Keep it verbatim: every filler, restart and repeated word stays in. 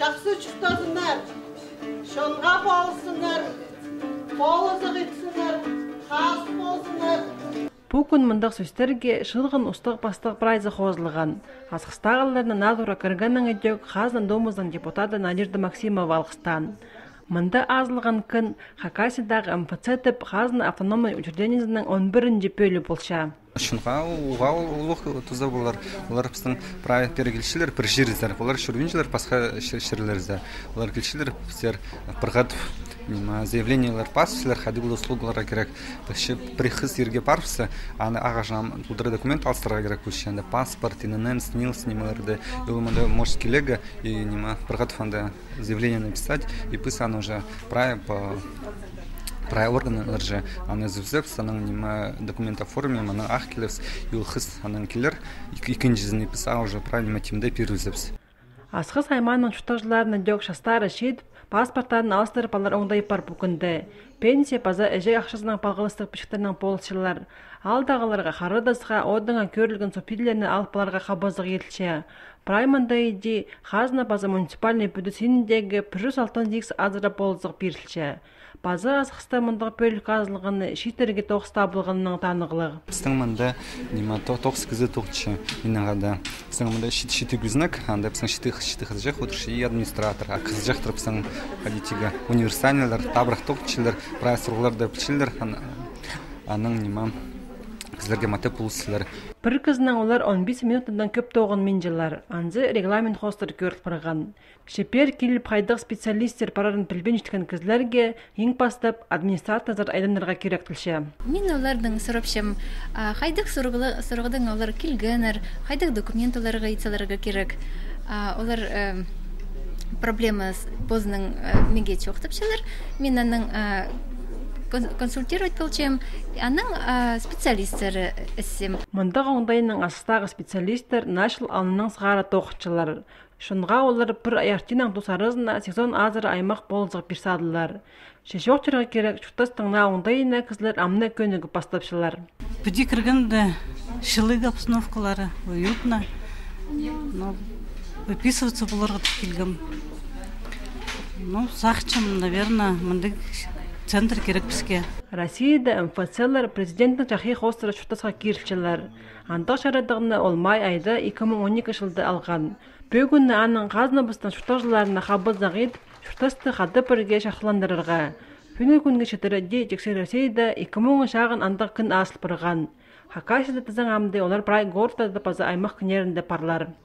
жақсы çıktasınlar, şonğa bolsunlar, bolızıq etsinler, қас болсынlar. Бұл күн мындақ сөстерге шылғын ұстық бастық прайзы қозылған. Асқыстағыларына надура кіргінің өдек Қазан Домыздың депутаты Надежда Максимова алғыстан. Мында азылған күн Хакасиядағы эм эф цэ тіп Қазан автономный учреждениесінің он бірінші бөлі болша. Шынға уғал ұлық тұза болар. Олар біздің перегілшілер бір жеріздер. Олар шүрвеншілер басқа шерлеріздер. Олар келшілер біздер бірғат заявлениялар пасылар, хадиблы услугаларға керек. Прихыз ерге барысы, аны ағажам бұлдыры документ алыстыраға керек көші. Паспорт, ИНН, СНИЛ, снималарды. И олмада может келега и бірғат фонда заявление написать. И пусть оно уже правильно по Прай органы же, аны зүзіп, аның нема документ оформим, аның ақ келіпс, и ұлқыз аның келер, икінжізін епіс, а уже правильно темде перузіпс. Асқыз айманның жұқтағжыларына дөк шастары шедіп, паспорттарын алыстырып алар оңдай бар бүкінді. Пенсия паза әжек ақшасының палғылыстық пішіктерінің полысшылар. Алдағыларға қарыдасыға, одыңа көрілген сопилеріне алпыларға қабазық етілше. Прайманда еді Қазына паза муниципальный бүдісініндегі бір жүз алтын сегіз азыра болызық берілше. Базы асықста мұндық бөлік азылғаны шитерге тоқс табылғанның танығылығы. Біздің мұнда тоқс кізі тоқчы менағада. Біздің мұнда шиті күзнік, анда біздің шиті қызжақ отыршы и администратор. А қызжақ тұрып біздің қадетігі универсальнелер, табырақ тоқчылар, прай сұрғыларды пішілер, аның нема кізлерге маты пұлысылар. Бір кізінің олар он бес минутындан көп тоғын менжелер. Анзы регламент хостыр көріп бірған. Шепер келіп қайдық специалистер парарын білбен жеткен кізлерге ең бастап администратор айдандарға керек тілші. Мен олардың сұрапшым, қайдық сұрғыдың олар келгенер, қайдық документ оларға етсаларға керек. Олар проблема бозының меге чоқтыпшылар. Мен аның консультировать получаем, аның специалисттері әсем. Мұндағы оңдайының асыстағы специалисттер нашыл алының сығара тоқытшылар. Шынға олар бір аяқтинан тұсарызына сезон азыр аймақ болызық бірсадылар. Шешоқтырға керек жұқтастыңна оңдайына кізлер амны көнігі бастапшылар. Бүді кіргенде шылығы обстановкалары, уютно. Выписываться бұларға келгім. Сақчым, наверное, мұндық центр керек бізге. Россияда эм эф цэлар президенттің жақи қостыры жұқтасқа керілчілер. Андық шарадығыны ол май айда екі мың он екі жылды алған. Бөгінні аның қазына бұстан жұқтақжыларына қабылзақ етіп, жұқтасты қады бірге шақыландырырға. Күні күнгі шетірі де жексер Россияда екі мың шағын андық күн асыл бірған. Хакасияда тізің амды олар прай гордады паза аймақ күнерінде парлар.